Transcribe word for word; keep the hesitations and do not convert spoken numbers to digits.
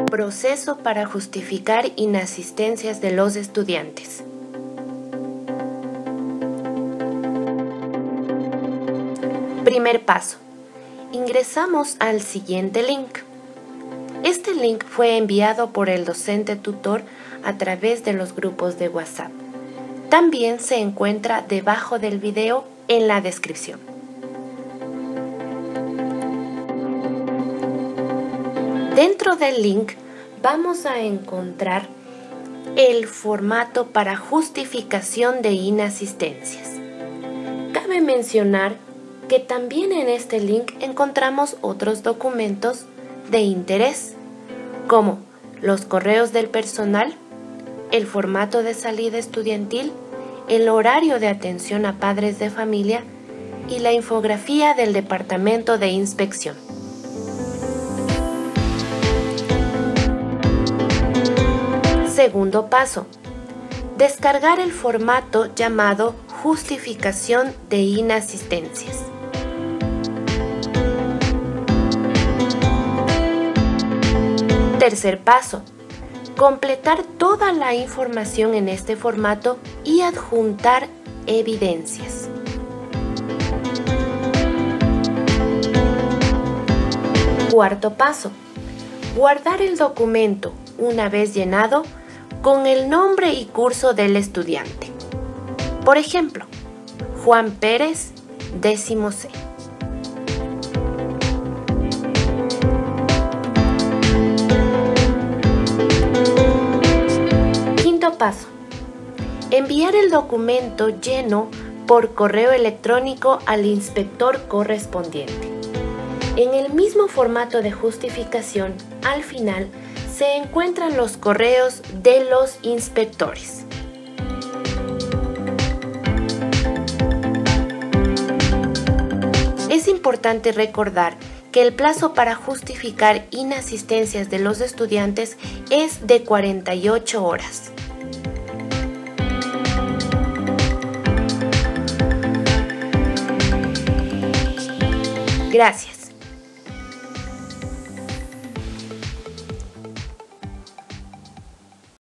Proceso para justificar inasistencias de los estudiantes. Primer paso. Ingresamos al siguiente link. Este link fue enviado por el docente tutor a través de los grupos de WhatsApp. También se encuentra debajo del video en la descripción. Dentro del link vamos a encontrar el formato para justificación de inasistencias. Cabe mencionar que también en este link encontramos otros documentos de interés, como los correos del personal, el formato de salida estudiantil, el horario de atención a padres de familia y la infografía del Departamento de Inspección. Segundo paso. Descargar el formato llamado Justificación de Inasistencias. Tercer paso. Completar toda la información en este formato y adjuntar evidencias. Cuarto paso. Guardar el documento una vez llenado con el nombre y curso del estudiante. Por ejemplo, Juan Pérez, décimo C. Quinto paso. Enviar el documento lleno por correo electrónico al inspector correspondiente. En el mismo formato de justificación, al final, se encuentran los correos de los inspectores. Es importante recordar que el plazo para justificar inasistencias de los estudiantes es de cuarenta y ocho horas. Gracias.